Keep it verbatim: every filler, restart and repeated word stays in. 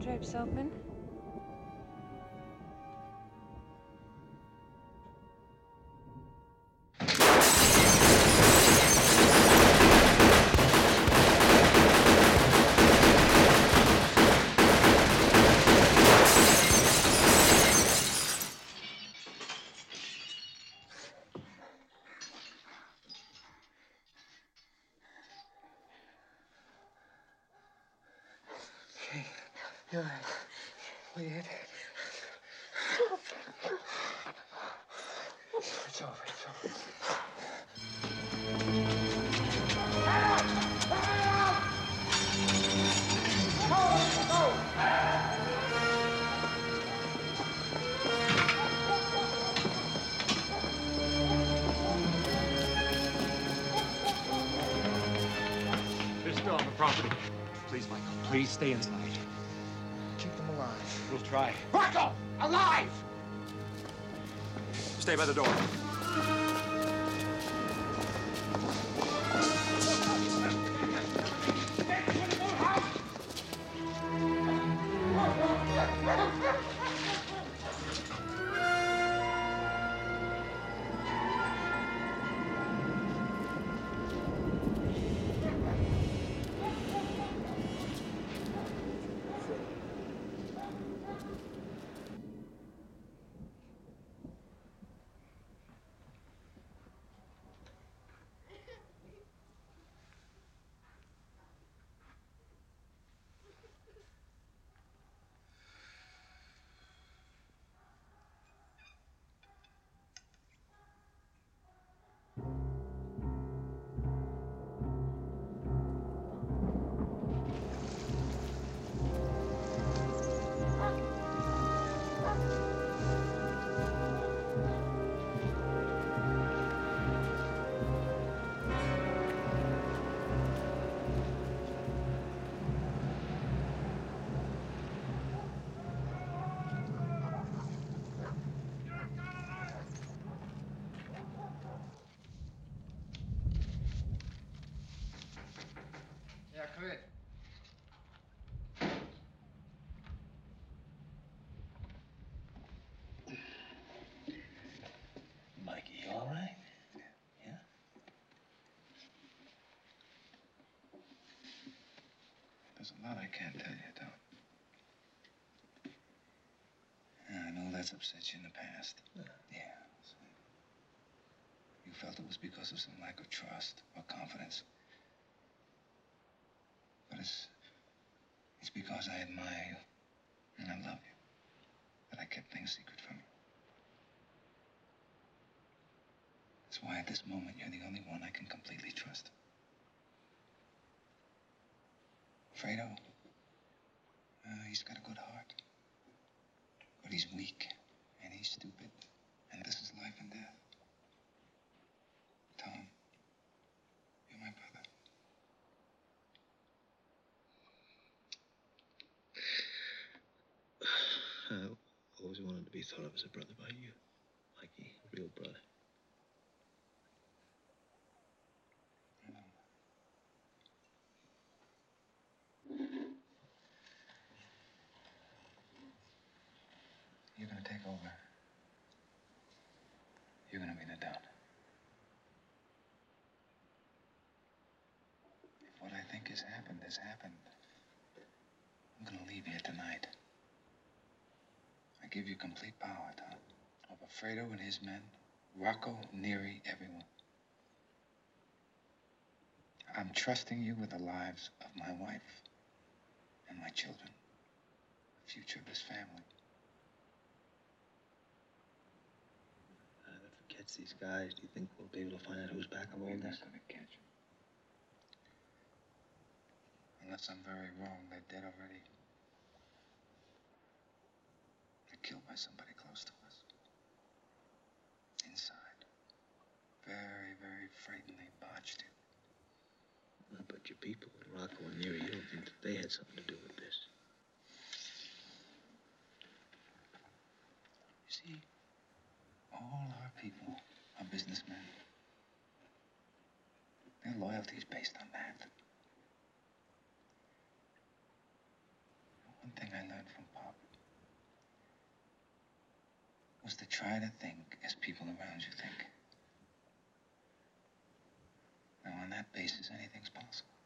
drapes open. Okay, you're right. Wait. It's over, it's over. They're still on the property. Please, Michael, please stay inside. Keep them alive. We'll try. Rocco! Alive! Stay by the door. Yeah, come in. Mikey, you all right? Yeah? There's a lot I can't tell you, Tom. Yeah, I know that's upset you in the past. Yeah. Yeah. So you felt it was because of some lack of trust or confidence. But it's it's because I admire you and I love you that I kept things secret from you. That's why at this moment you're the only one I can completely trust. Fredo, uh, he's got a good heart. But he's weak and he's stupid. And this is life and death. Tom, you're my brother. I always wanted to be thought of as a brother by you, Mikey, a real brother. You're gonna take over. You're gonna be the Don. If what I think has happened has happened, I'm gonna leave here tonight. I give you complete power, Tom. Over Fredo and his men, Rocco, Neri, everyone. I'm trusting you with the lives of my wife and my children, the future of this family. Uh, if we catch these guys, do you think we'll be able to find out who's back of all We're this? not gonna catch them. Unless I'm very wrong, they're dead already. They're killed by somebody close to us. Inside. Very, very frighteningly botched it. Uh, but your people, Rocco and Neri, you don't think that they had something to do with this? You see, all our people are businessmen. Their loyalty is based on that. One thing I learned was to try to think as people around you think. Now, on that basis, anything's possible.